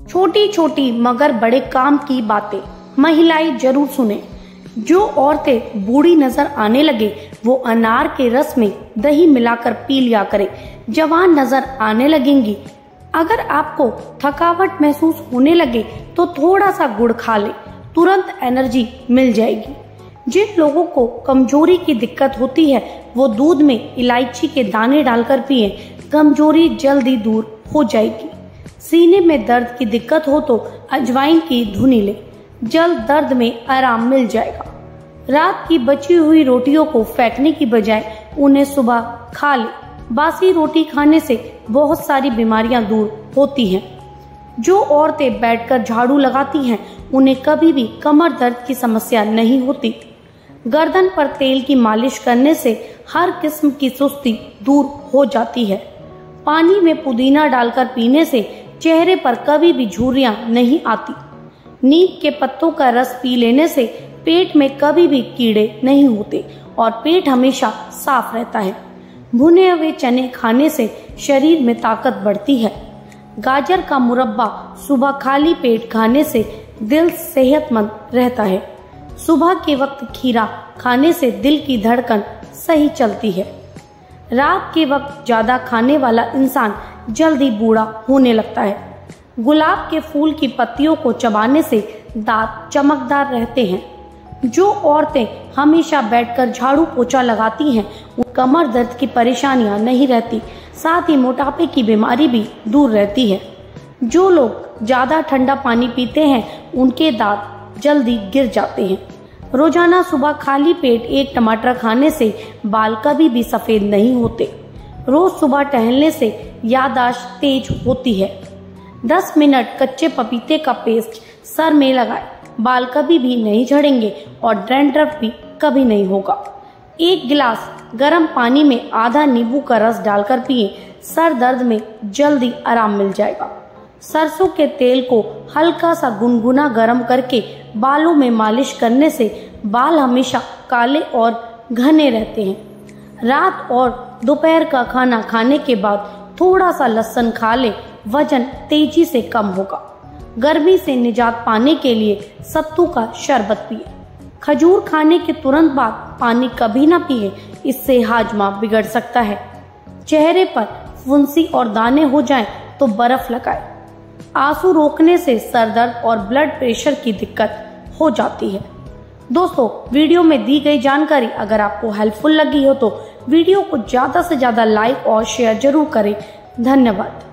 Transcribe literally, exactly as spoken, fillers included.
छोटी छोटी मगर बड़े काम की बातें महिलाएं जरूर सुने। जो औरतें बूढ़ी नजर आने लगे वो अनार के रस में दही मिलाकर पी लिया करे, जवान नजर आने लगेंगी। अगर आपको थकावट महसूस होने लगे तो थोड़ा सा गुड़ खा ले, तुरंत एनर्जी मिल जाएगी। जिन लोगों को कमजोरी की दिक्कत होती है वो दूध में इलायची के दाने डालकर पिए, कमजोरी जल्दी दूर हो जाएगी। सीने में दर्द की दिक्कत हो तो अजवाइन की धुनी ले, जल्द दर्द में आराम मिल जाएगा। रात की बची हुई रोटियों को फेंकने की बजाय उन्हें सुबह खा ले। बासी रोटी खाने से बहुत सारी बीमारियां दूर होती हैं। जो औरतें बैठकर झाड़ू लगाती हैं उन्हें कभी भी कमर दर्द की समस्या नहीं होती। गर्दन पर तेल की मालिश करने से हर किस्म की सुस्ती दूर हो जाती है। पानी में पुदीना डालकर पीने से चेहरे पर कभी भी झुर्रियां नहीं आती। नीम के पत्तों का रस पी लेने से पेट में कभी भी कीड़े नहीं होते और पेट हमेशा साफ रहता है। भुने हुए चने खाने से शरीर में ताकत बढ़ती है। गाजर का मुरब्बा सुबह खाली पेट खाने से दिल सेहतमंद रहता है। सुबह के वक्त खीरा खाने से दिल की धड़कन सही चलती है। रात के वक्त ज्यादा खाने वाला इंसान जल्दी बूढ़ा होने लगता है। गुलाब के फूल की पत्तियों को चबाने से दांत चमकदार रहते हैं। जो औरतें हमेशा बैठकर झाड़ू पोछा लगाती हैं उन कमर दर्द की परेशानियां नहीं रहती, साथ ही मोटापे की बीमारी भी दूर रहती है। जो लोग ज्यादा ठंडा पानी पीते हैं उनके दांत जल्दी गिर जाते हैं। रोजाना सुबह खाली पेट एक टमाटर खाने से बाल कभी भी सफेद नहीं होते। रोज सुबह टहलने से याददाश्त तेज होती है। दस मिनट कच्चे पपीते का पेस्ट सर में लगाए, बाल कभी भी नहीं झड़ेंगे और डैंड्रफ भी कभी नहीं होगा। एक गिलास गर्म पानी में आधा नींबू का रस डालकर पिए, सर दर्द में जल्दी आराम मिल जाएगा। सरसों के तेल को हल्का सा गुनगुना गर्म करके बालों में मालिश करने से बाल हमेशा काले और घने रहते हैं। रात और दोपहर का खाना खाने के बाद थोड़ा सा लहसुन खा ले, वजन तेजी से कम होगा। गर्मी से निजात पाने के लिए सत्तू का शरबत पिए। खजूर खाने के तुरंत बाद पानी कभी ना पिए, इससे हाजमा बिगड़ सकता है। चेहरे पर फुंसी और दाने हो जाएं तो बर्फ लगाए। आंसू रोकने से सर दर्द और ब्लड प्रेशर की दिक्कत हो जाती है। दोस्तों, वीडियो में दी गई जानकारी अगर आपको हेल्पफुल लगी हो तो वीडियो को ज्यादा से ज्यादा लाइक और शेयर जरूर करें। धन्यवाद।